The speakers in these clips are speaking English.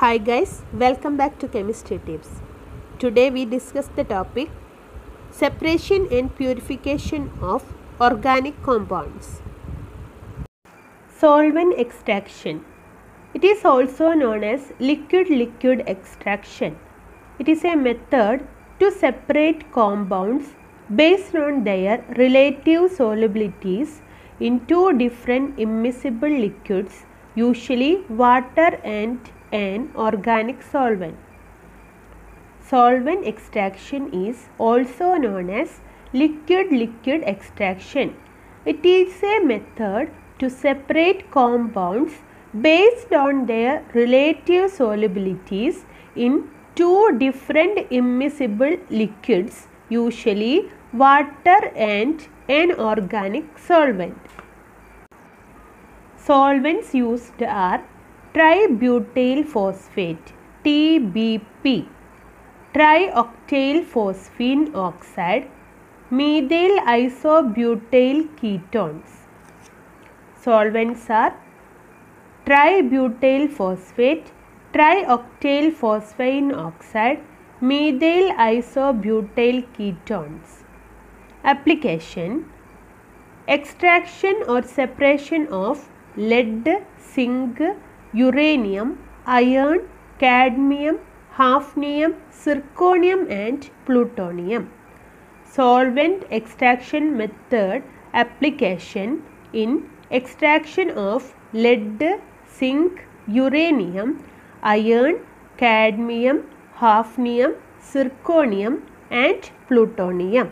Hi guys, welcome back to Chemistry Tips. Today we discuss the topic separation and purification of organic compounds. Solvent extraction. It is also known as liquid-liquid extraction. It is a method to separate compounds based on their relative solubilities in two different immiscible liquids, usually water and an organic solvent. Solvent extraction is also known as liquid-liquid extraction. It is a method to separate compounds based on their relative solubilities in two different immiscible liquids, usually water and an organic solvent. Solvents used are tributyl phosphate (TBP), trioctyl phosphine oxide, methyl isobutyl ketones. Solvents are tributyl phosphate, trioctyl phosphine oxide, methyl isobutyl ketones. Application: extraction or separation of lead, zinc, uranium, iron, cadmium, hafnium, zirconium and plutonium. Solvent extraction method application in extraction of lead, zinc, uranium, iron, cadmium, hafnium, zirconium and plutonium.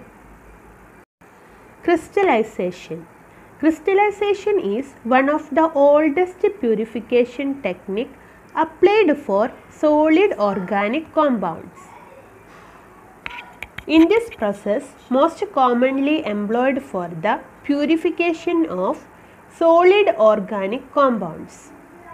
Crystallization. Crystallization is one of the oldest purification technique applied for solid organic compounds. In this process, most commonly employed for the purification of solid organic compounds.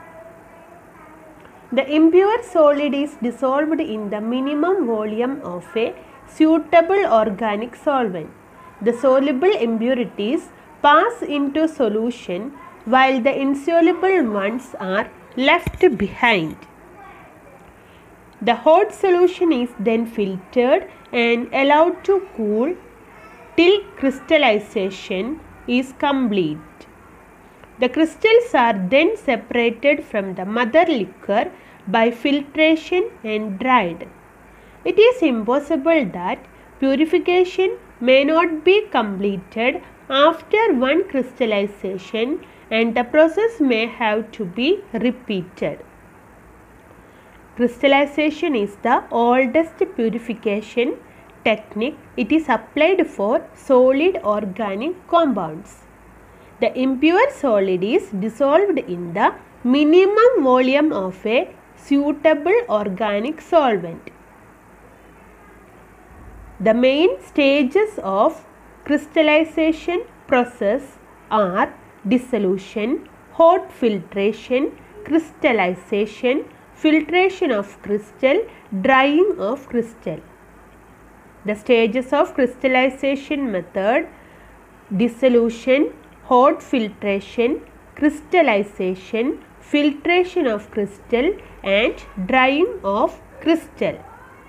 The impure solid is dissolved in the minimum volume of a suitable organic solvent. The soluble impurities pass into solution while the insoluble ones are left behind. The hot solution is then filtered and allowed to cool till crystallization is complete. The crystals are then separated from the mother liquor by filtration and dried. It is impossible that purification may not be completed after one crystallization and the process may have to be repeated. Crystallization is the oldest purification technique. It is applied for solid organic compounds. The impure solid is dissolved in the minimum volume of a suitable organic solvent. The main stages of crystallization process are dissolution, hot filtration, crystallization, filtration of crystal, drying of crystal. The stages of crystallization method: dissolution, hot filtration, crystallization, filtration of crystal and drying of crystal.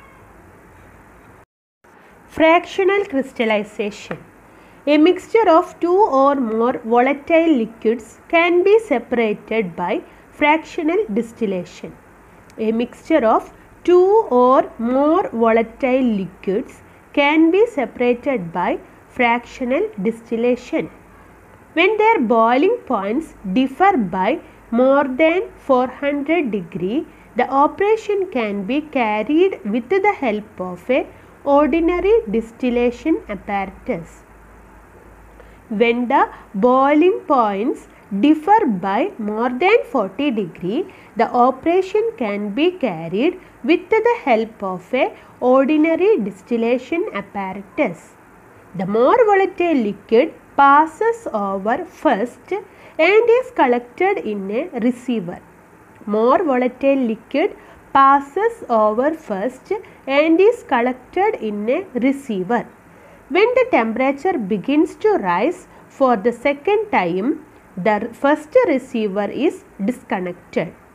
Fractional crystallization. A mixture of two or more volatile liquids can be separated by fractional distillation. A mixture of two or more volatile liquids can be separated by fractional distillation. When their boiling points differ by more than 400 degrees, the operation can be carried with the help of a ordinary distillation apparatus. When the boiling points differ by more than 40 degrees, the operation can be carried with the help of a ordinary distillation apparatus. The more volatile liquid passes over first and is collected in a receiver. More volatile liquid passes over first and is collected in a receiver. When the temperature begins to rise for the second time, the first receiver is disconnected.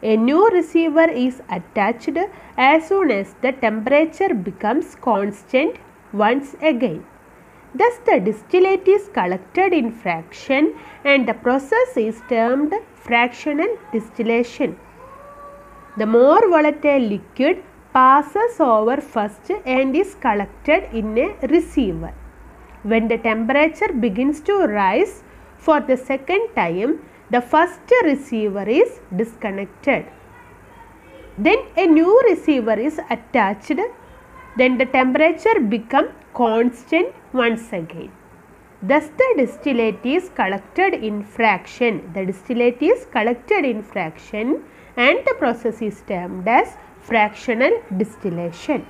A new receiver is attached as soon as the temperature becomes constant once again. Thus, the distillate is collected in fraction and the process is termed fractional distillation. The more volatile liquid passes over first and is collected in a receiver. When the temperature begins to rise for the second time, the first receiver is disconnected. Then a new receiver is attached. Then the temperature becomes constant once again. Thus the distillate is collected in fraction. The distillate is collected in fraction and the process is termed as fractional distillation.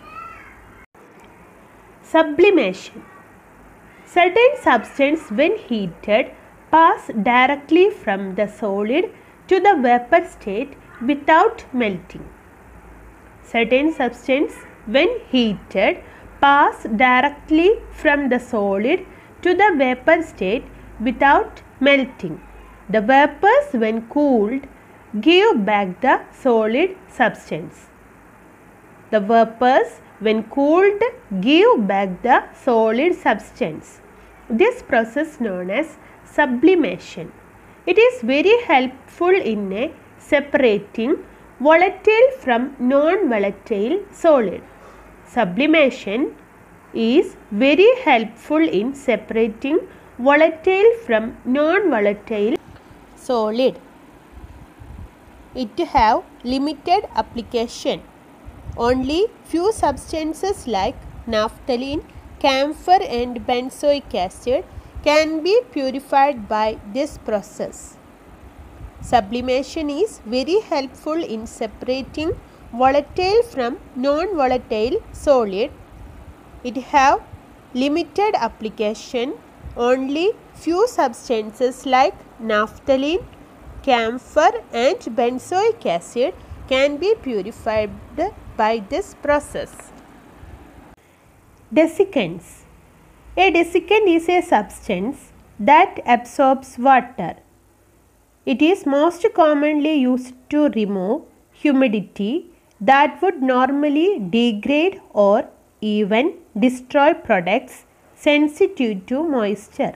Sublimation. Certain substance when heated pass directly from the solid to the vapor state without melting. Certain substance when heated pass directly from the solid to the vapor state without melting. The vapors when cooled give back the solid substance. The vapors when cooled give back the solid substance. This process known as sublimation. It is very helpful in separating volatile from non-volatile solid. Sublimation is very helpful in separating volatile from non-volatile solid. It have limited application. Only few substances like naphthalene, camphor and benzoic acid can be purified by this process. Sublimation is very helpful in separating volatile from non-volatile solid. It have limited application. Only few substances like naphthalene, camphor and benzoic acid can be purified by this process. Desiccants. A desiccant is a substance that absorbs water. It is most commonly used to remove humidity that would normally degrade or even destroy products sensitive to moisture.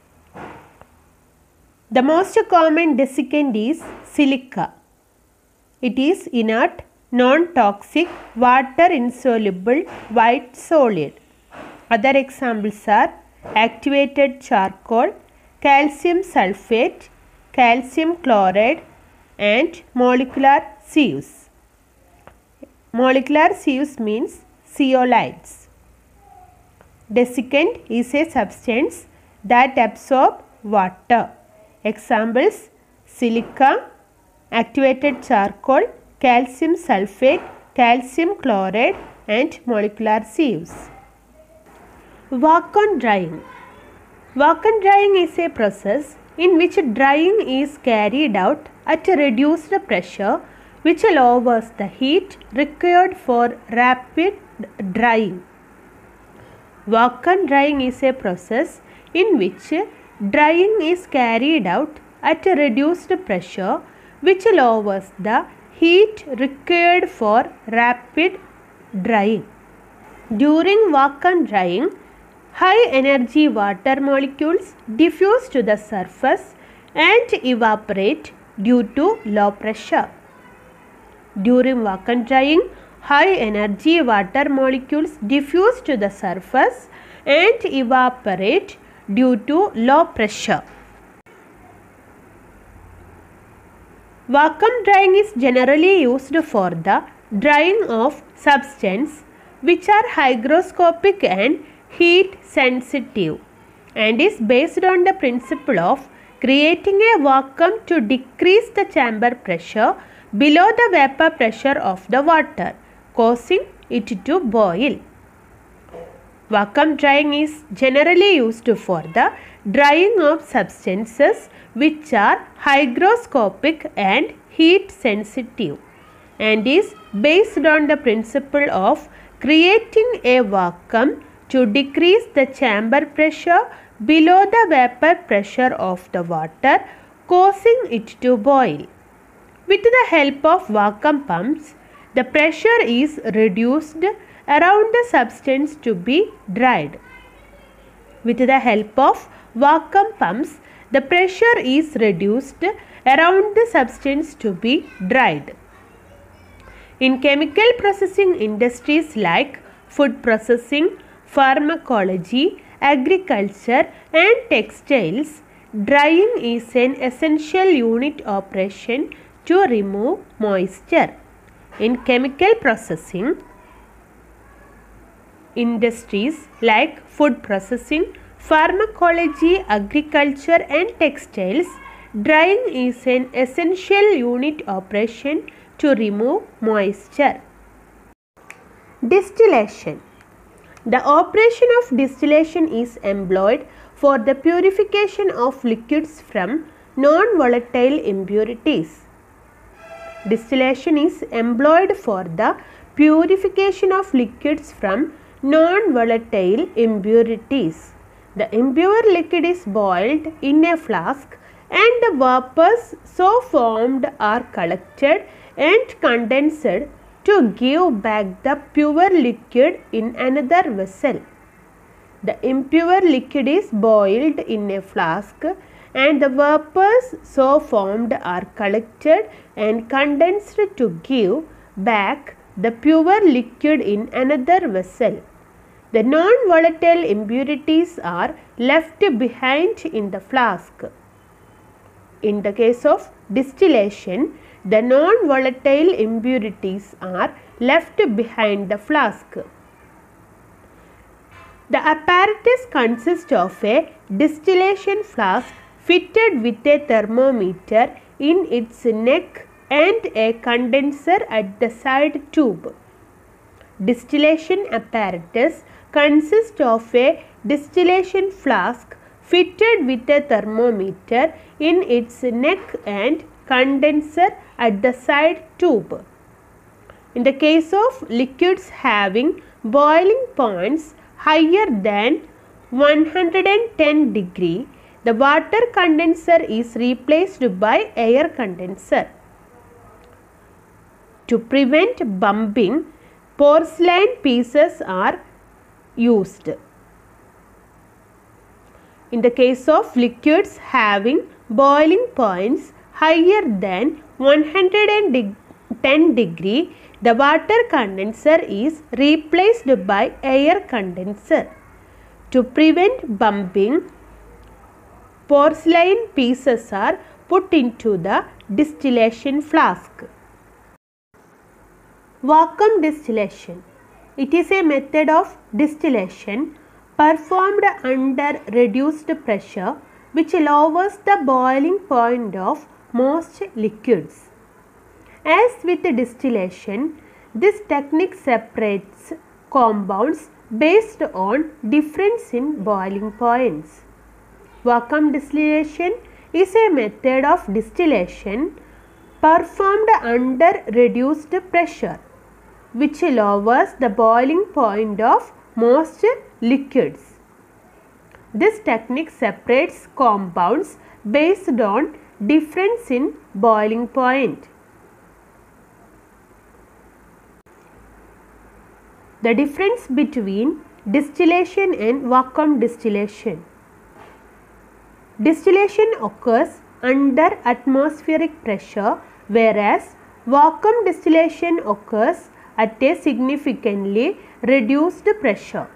The most common desiccant is silica. It is inert, non-toxic, water-insoluble white solid. Other examples are activated charcoal, calcium sulfate, calcium chloride and molecular sieves. Molecular sieves means zeolites. Desiccant is a substance that absorbs water. Examples: silica, activated charcoal, calcium sulfate, calcium chloride and molecular sieves. Walk-on drying. Walk-on drying is a process in which drying is carried out at a reduced pressure which lowers the heat required for rapid drying. Walk-on drying is a process in which drying is carried out at a reduced pressure which lowers the heat required for rapid drying. During walk-on drying, high energy water molecules diffuse to the surface and evaporate due to low pressure. During walk-on drying, high energy water molecules diffuse to the surface and evaporate due to low pressure. Walk-on drying is generally used for the drying of substances which are hygroscopic and heat sensitive and is based on the principle of creating a vacuum to decrease the chamber pressure below the vapor pressure of the water, causing it to boil. Vacuum drying is generally used for the drying of substances which are hygroscopic and heat sensitive and is based on the principle of creating a vacuum to decrease the chamber pressure below the vapor pressure of the water, causing it to boil. With the help of vacuum pumps, the pressure is reduced around the substance to be dried. With the help of vacuum pumps, the pressure is reduced around the substance to be dried. In chemical processing industries like food processing, pharmacology, agriculture and textiles, drying is an essential unit operation to remove moisture. In chemical processing industries like food processing, pharmacology, agriculture and textiles, drying is an essential unit operation to remove moisture. Distillation. The operation of distillation is employed for the purification of liquids from non-volatile impurities. Distillation is employed for the purification of liquids from non-volatile impurities. The impure liquid is boiled in a flask and the vapors so formed are collected and condensed to give back the pure liquid in another vessel. The impure liquid is boiled in a flask and the vapors so formed are collected and condensed to give back the pure liquid in another vessel. The non-volatile impurities are left behind in the flask. In the case of distillation, the non-volatile impurities are left behind the flask. The apparatus consists of a distillation flask fitted with a thermometer in its neck and a condenser at the side tube. Distillation apparatus consists of a distillation flask fitted with a thermometer in its neck and condenser at the side tube. In the case of liquids having boiling points higher than 110 degree, the water condenser is replaced by air condenser. To prevent bumping, porcelain pieces are used. In the case of liquids having boiling points higher than 110 degree, the water condenser is replaced by air condenser. To prevent bumping, porcelain pieces are put into the distillation flask. Vacuum distillation. It is a method of distillation performed under reduced pressure which lowers the boiling point of most liquids. As with distillation, this technique separates compounds based on difference in boiling points. Vacuum distillation is a method of distillation performed under reduced pressure which lowers the boiling point of most liquids. This technique separates compounds based on difference in boiling point. The difference between distillation and vacuum distillation. Distillation occurs under atmospheric pressure, whereas vacuum distillation occurs at a significantly reduced pressure,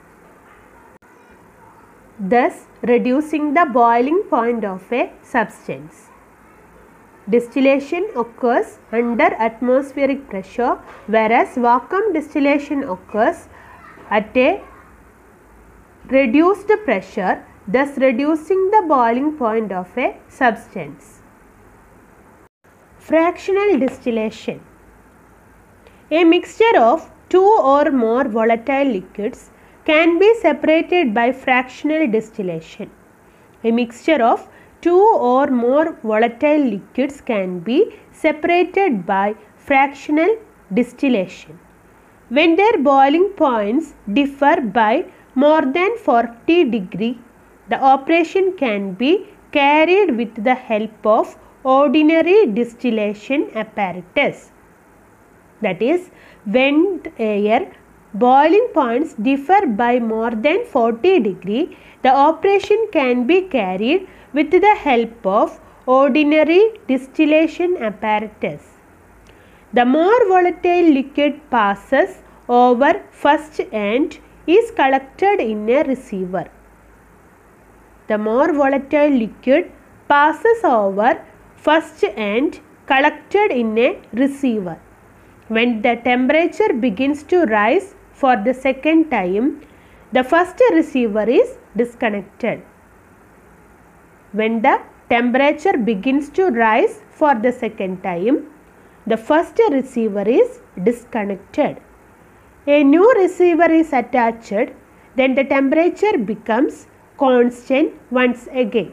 thus reducing the boiling point of a substance. Distillation occurs under atmospheric pressure, whereas vacuum distillation occurs at a reduced pressure, thus reducing the boiling point of a substance. Fractional distillation. A mixture of two or more volatile liquids can be separated by fractional distillation. A mixture of two or more volatile liquids can be separated by fractional distillation. When their boiling points differ by more than 40 degree, the operation can be carried with the help of ordinary distillation apparatus. That is, when air boiling points differ by more than 40 degree, the operation can be carried with the help of ordinary distillation apparatus. The more volatile liquid passes over first end is collected in a receiver. The more volatile liquid passes over first end collected in a receiver. When the temperature begins to rise for the second time, the first receiver is disconnected. When the temperature begins to rise for the second time, the first receiver is disconnected. A new receiver is attached, then the temperature becomes constant once again.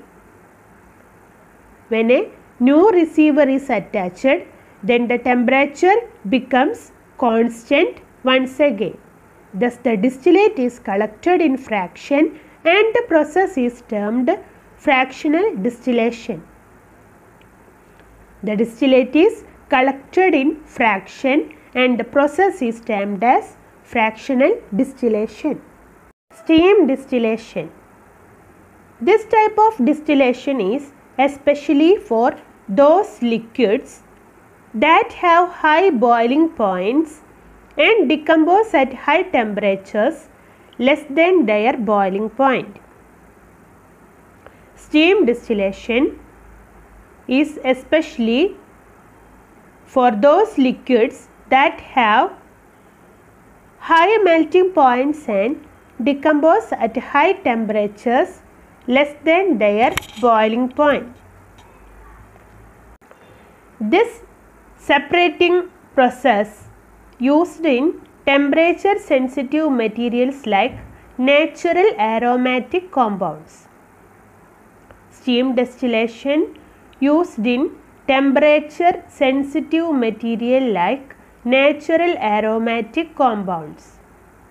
When a new receiver is attached, then the temperature becomes constant once again. Thus, the distillate is collected in fraction and the process is termed fractional distillation. The distillate is collected in fraction and the process is termed as fractional distillation. Steam distillation. This type of distillation is especially for those liquids that have high boiling points and decompose at high temperatures less than their boiling point. Steam distillation is especially for those liquids that have high melting points and decompose at high temperatures less than their boiling point. This separating process used in temperature sensitive materials like natural aromatic compounds. Steam distillation used in temperature sensitive material like natural aromatic compounds.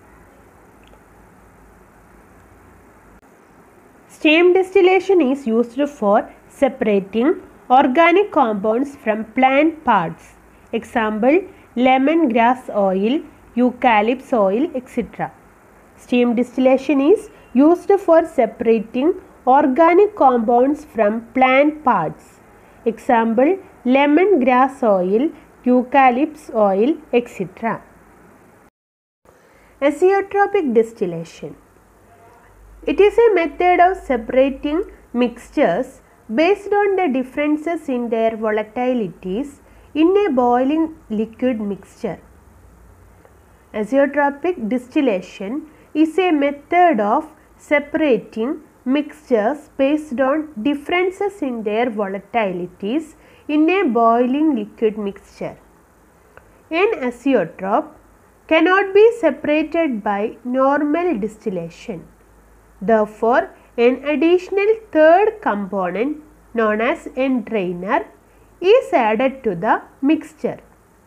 Steam distillation is used for separating organic compounds from plant parts. Example, lemongrass oil, eucalyptus oil, etc. Steam distillation is used for separating organic compounds from plant parts. Example, lemongrass oil, eucalyptus oil, etc. Azeotropic distillation. It is a method of separating mixtures based on the differences in their volatilities in a boiling liquid mixture. Azeotropic distillation is a method of separating mixtures based on differences in their volatilities in a boiling liquid mixture. An azeotrope cannot be separated by normal distillation. Therefore, an additional third component known as entrainer is added to the mixture.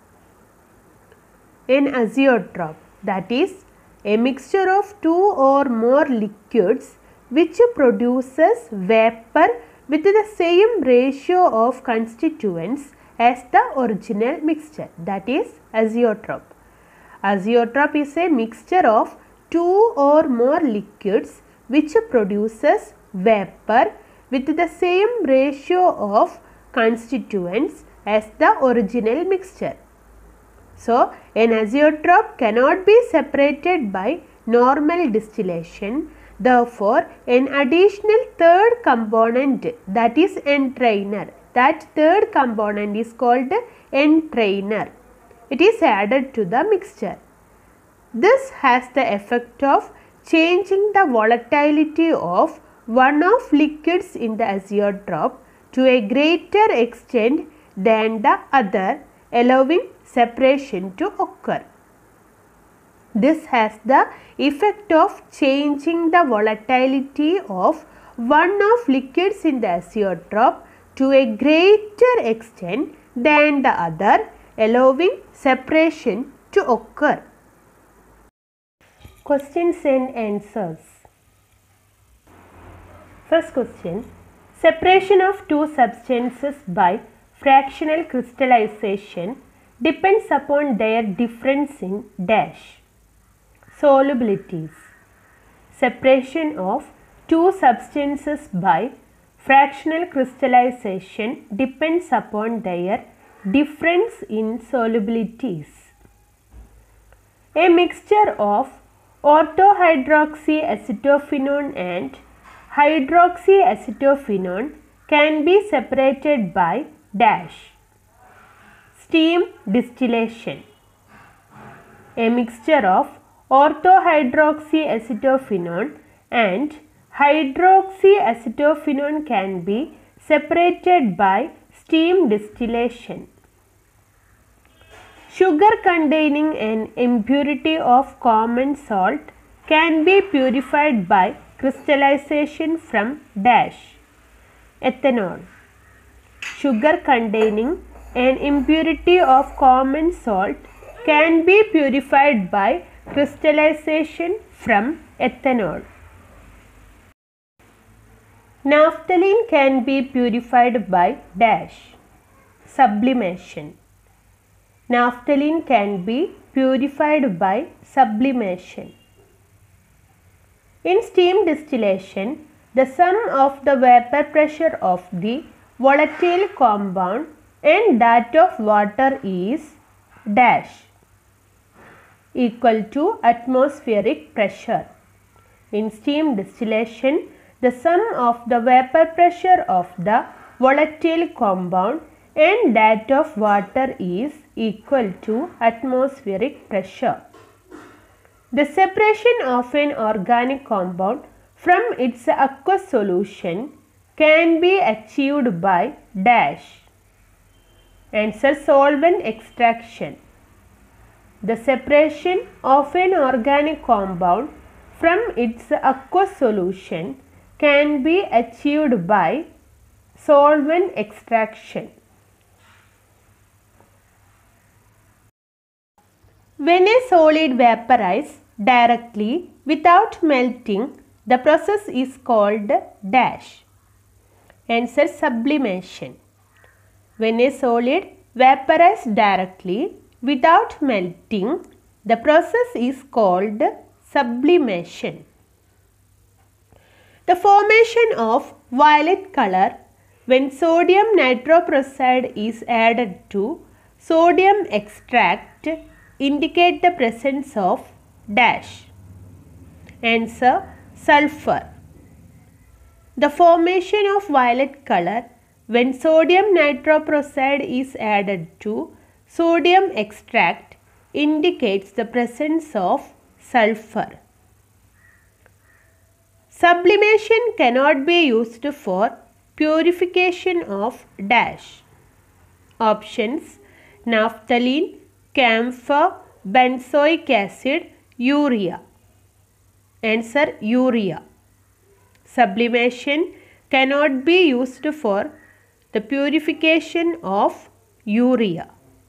An azeotrope, that is, a mixture of two or more liquids which produces vapor with the same ratio of constituents as the original mixture, that is azeotrope. Azeotrope is a mixture of two or more liquids which produces vapor with the same ratio of constituents as the original mixture. So, an azeotrope cannot be separated by normal distillation. Therefore, an additional third component, that is entrainer, that third component is called entrainer. It is added to the mixture. This has the effect of changing the volatility of one of liquids in the azeotrope to a greater extent than the other, allowing separation to occur. This has the effect of changing the volatility of one of liquids in the azeotrope to a greater extent than the other, allowing separation to occur. Questions and answers. First question. Separation of two substances by fractional crystallization depends upon their difference in dash. Solubilities. Separation of two substances by fractional crystallization depends upon their difference in solubilities. A mixture of orthohydroxyacetophenone and hydroxyacetophenone can be separated by dash. Steam distillation. A mixture of orthohydroxyacetophenone and hydroxyacetophenone can be separated by steam distillation. Sugar containing an impurity of common salt can be purified by crystallization from dash. Ethanol. Sugar containing an impurity of common salt can be purified by crystallization from ethanol. Naphthalene can be purified by dash. Sublimation. Naphthalene can be purified by sublimation. In steam distillation, the sum of the vapor pressure of the volatile compound and that of water is dash equal to atmospheric pressure. In steam distillation, the sum of the vapor pressure of the volatile compound and that of water is equal to atmospheric pressure. The separation of an organic compound from its aqueous solution can be achieved by dash. Answer: solvent extraction. The separation of an organic compound from its aqueous solution can be achieved by solvent extraction. When a solid vaporizes directly without melting, the process is called dash. Answer: sublimation. When a solid vaporizes directly without melting, the process is called sublimation. The formation of violet color when sodium nitroprusside is added to sodium extract indicate the presence of dash. Answer: sulfur. The formation of violet color when sodium nitroprusside is added to sodium extract indicates the presence of sulfur. Sublimation cannot be used for purification of dash. Options: naphthalene, camphor, benzoic acid, urea. Answer: urea. Sublimation cannot be used for the purification of urea.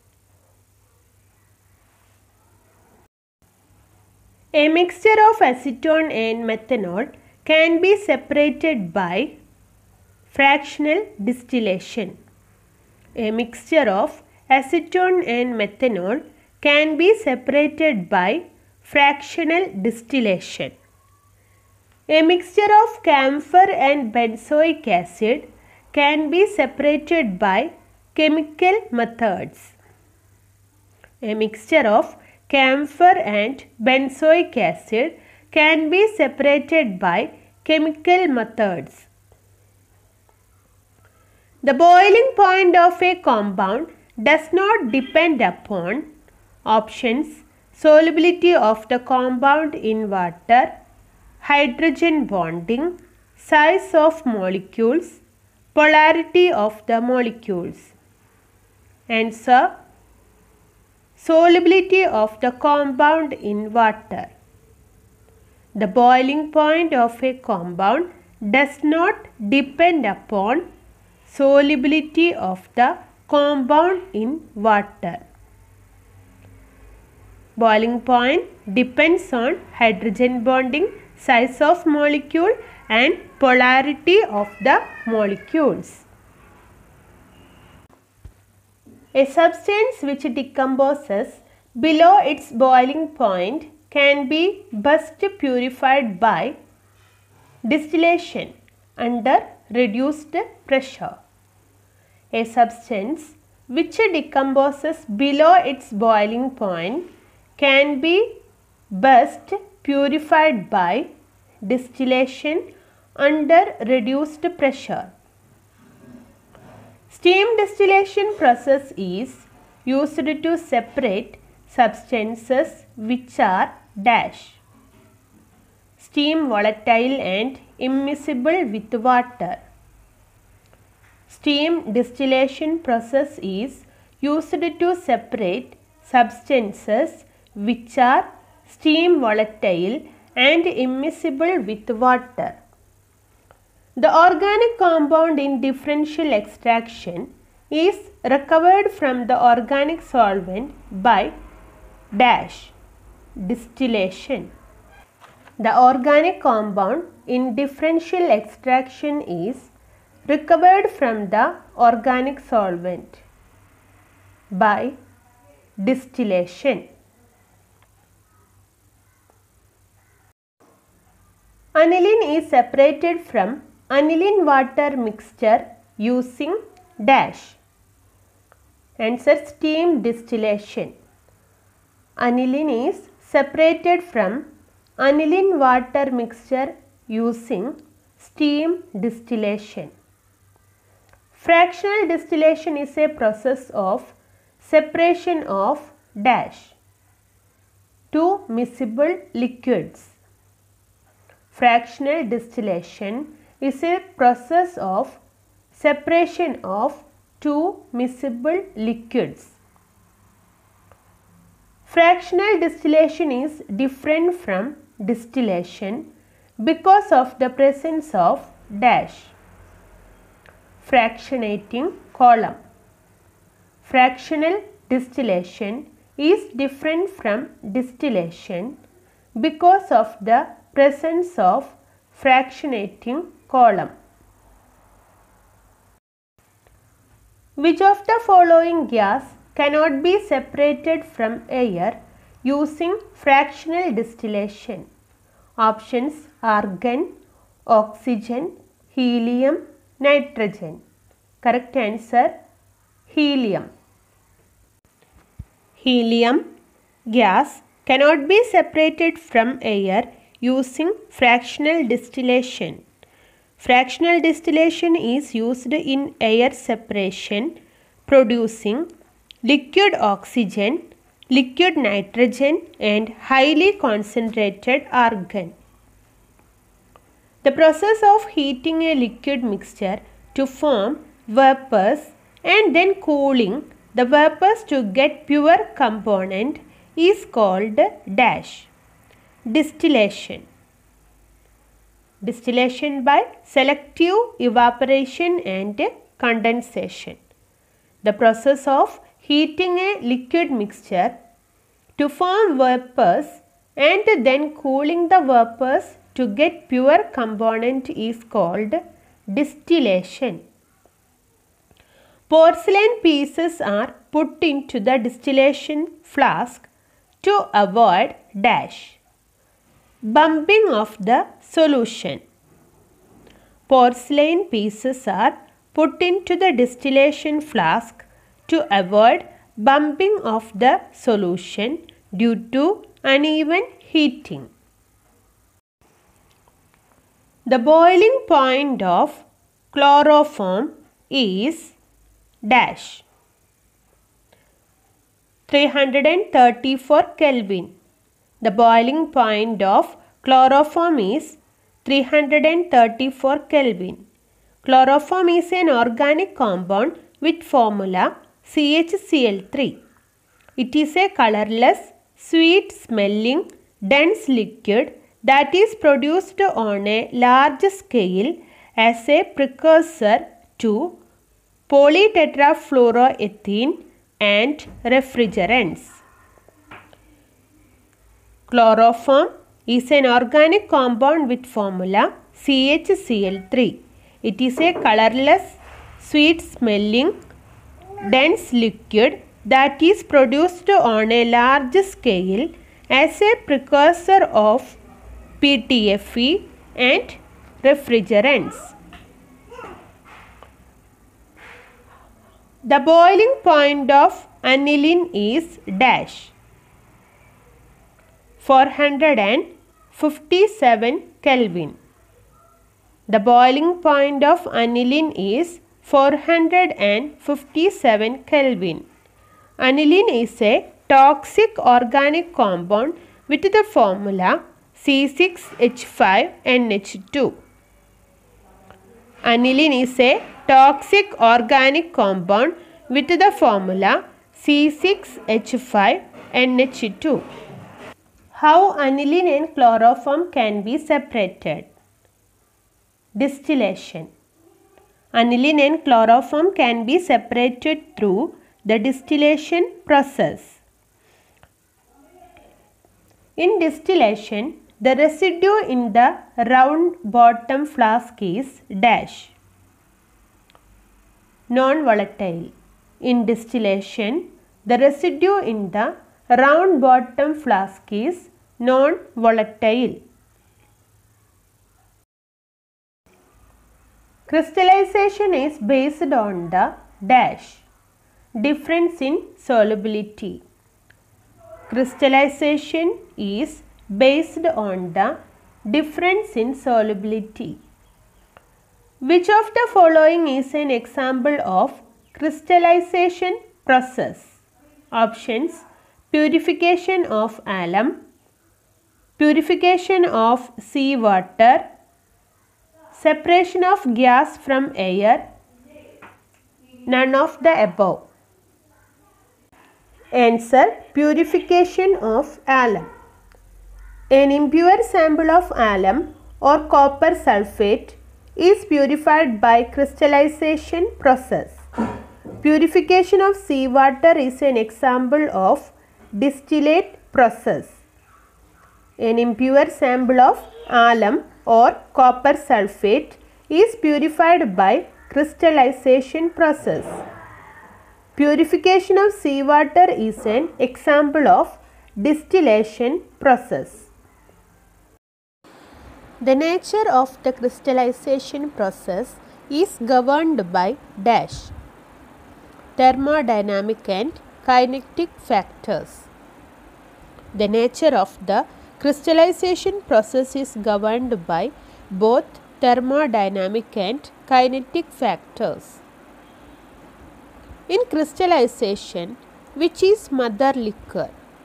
A mixture of acetone and methanol can be separated by fractional distillation. A mixture of acetone and methanol can be separated by fractional distillation. A mixture of camphor and benzoic acid can be separated by chemical methods. A mixture of camphor and benzoic acid can be separated by chemical methods. The boiling point of a compound does not depend upon options: solubility of the compound in water, hydrogen bonding, size of molecules, polarity of the molecules. Answer: solubility of the compound in water. The boiling point of a compound does not depend upon solubility of the compound in water. Boiling point depends on hydrogen bonding, size of molecule and polarity of the molecules. A substance which decomposes below its boiling point can be best purified by distillation under reduced pressure. A substance which decomposes below its boiling point can be best purified by distillation under reduced pressure. Steam distillation process is used to separate substances which are dash steam volatile and immiscible with water. Steam distillation process is used to separate substances which are steam volatile and immiscible with water. The organic compound in differential extraction is recovered from the organic solvent by dash distillation. The organic compound in differential extraction is recovered from the organic solvent by distillation. Aniline is separated from aniline water mixture using dash. Answer: steam distillation. Aniline is separated from aniline water mixture using steam distillation. Fractional distillation is a process of separation of dash two miscible liquids. Fractional distillation is a process of separation of two miscible liquids. Fractional distillation is different from distillation because of the presence of dash fractionating column. Fractional distillation is different from distillation because of the presence of fractionating column. Which of the following gas cannot be separated from air using fractional distillation? Options: argon, oxygen, helium, nitrogen. Correct answer: helium. Helium gas cannot be separated from air using fractional distillation. Fractional distillation is used in air separation, producing liquid oxygen, liquid nitrogen and highly concentrated argon. The process of heating a liquid mixture to form vapors and then cooling the vapors to get pure component is called dash distillation. Distillation by selective evaporation and condensation. The process of heating a liquid mixture to form vapors and then cooling the vapors to get pure component is called distillation. Porcelain pieces are put into the distillation flask to avoid dash bumping of the solution. Porcelain pieces are put into the distillation flask to avoid bumping of the solution due to uneven heating. The boiling point of chloroform is dash 334 Kelvin. The boiling point of chloroform is 334 Kelvin. Chloroform is an organic compound with formula CHCl3. It is a colorless, sweet smelling, dense liquid that is produced on a large scale as a precursor to polytetrafluoroethene and refrigerants. Chloroform is an organic compound with formula CHCl3. It is a colorless, sweet smelling, dense liquid that is produced on a large scale as a precursor of PTFE and refrigerants. The boiling point of aniline is dash 457 Kelvin. The boiling point of aniline is 457 Kelvin. Aniline is a toxic organic compound with the formula C6H5NH2. Aniline is a toxic organic compound with the formula C6H5NH2. How aniline and chloroform can be separated? Distillation. Aniline and chloroform can be separated through the distillation process. In distillation, the residue in the round bottom flask is dash non-volatile. In distillation, the residue in the round bottom flask is non-volatile. Crystallization is based on the dash difference in solubility. Crystallization is based on the difference in solubility. Which of the following is an example of crystallization process? Options: purification of alum, purification of seawater, separation of gas from air, none of the above. Answer: purification of alum. An impure sample of alum or copper sulfate is purified by crystallization process. Purification of seawater is an example of distillate process. An impure sample of alum or copper sulfate is purified by crystallization process. Purification of seawater is an example of distillation process. The nature of the crystallization process is governed by dash thermodynamic and kinetic factors. The nature of the crystallization process is governed by both thermodynamic and kinetic factors. In crystallization, which is mother liquor?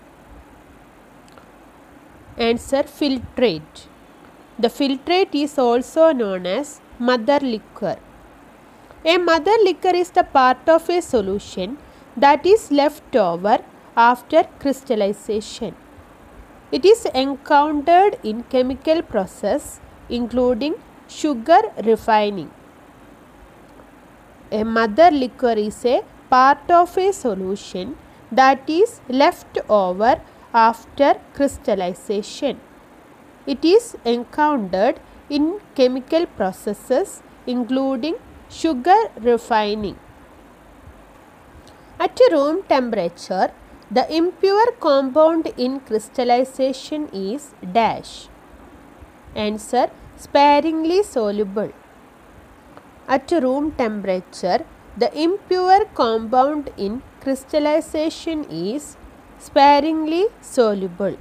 Answer: filtrate. The filtrate is also known as mother liquor. A mother liquor is the part of a solution that is left over after crystallization. It is encountered in chemical process including sugar refining. A mother liquor is a part of a solution that is left over after crystallization. It is encountered in chemical processes including sugar refining. At room temperature, the impure compound in crystallization is dash. Answer: sparingly soluble. At room temperature, the impure compound in crystallization is sparingly soluble,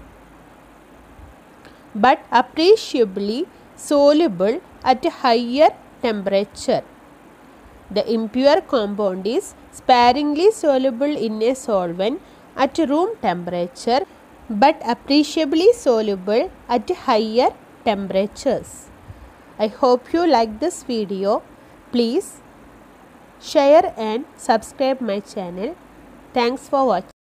but appreciably soluble at a higher temperature. The impure compound is sparingly soluble in a solvent at room temperature but appreciably soluble at higher temperatures. I hope you like this video. Please share and subscribe my channel. Thanks for watching.